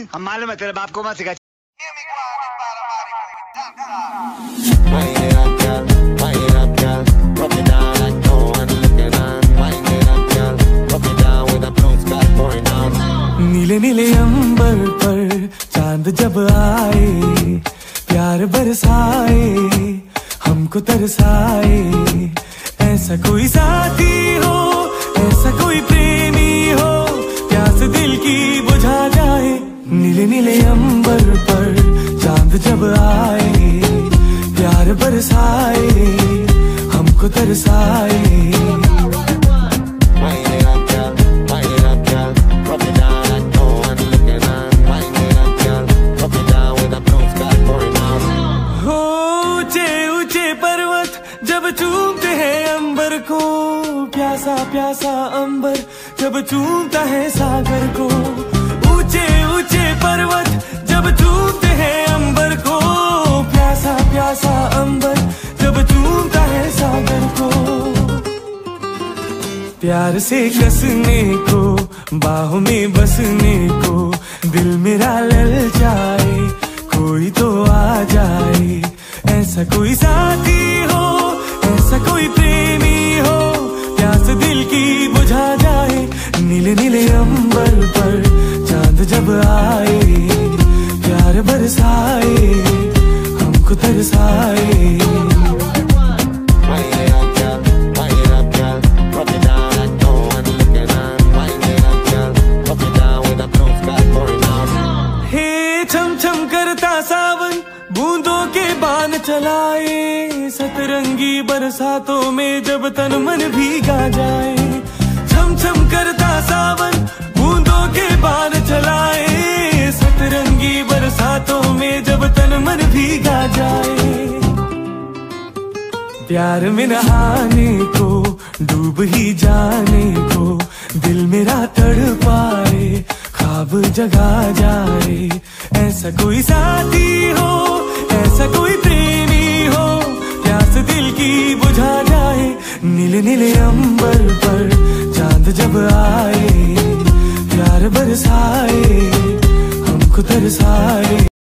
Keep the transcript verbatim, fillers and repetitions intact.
हम मालूम है तेरे बाप को मत सिखा। नीले नीले अंबर पर चांद जब आए, प्यार बरसाए, हमको तरसाए। ऐसा कोई साथी हो, ऐसा कोई प्रेमी हो, प्यास दिल की बुझा जाए। नीले नीले अंबर पर चांद जब आए, प्यार बरसाए, हमको तरसाए। जब चूमते हैं अंबर को, प्यासा प्यासा अंबर जब चूमता है सागर को। ऊंचे ऊंचे पर्वत जब चूमते हैं अंबर को, प्यासा प्यासा अंबर जब चूमता है सागर को। प्यार से कसने को, बाहों में बसने को, दिल मेरा ललचाए, कोई तो आ जाए। ऐसा कोई साथी हो, ऐसा कोई प्रेमी हो, प्यास दिल की बुझा जाए। नीले नीले अंबर पर चांद जब आए, प्यार बरसाए, हमको तरसाए। हे छम छम करता सावन बूंदों के बान चलाए, सतरंगी बरसातों में जब तन मन भीगा जाए। छम छम करता सावन बूंदों के बान चलाए, सतरंगी बरसातों में जब तन मन भीगा जाए। प्यार में नहाने को, डूब ही जाने को, दिल मेरा तड़पाए, ख्वाब जगा जाए। ऐसा कोई साथी हो, ऐसा कोई प्रेमी हो, प्यास दिल की बुझा जाए। नीले नीले अंबर पर चांद जब आए, प्यार बरसाए, हमको तरसाए।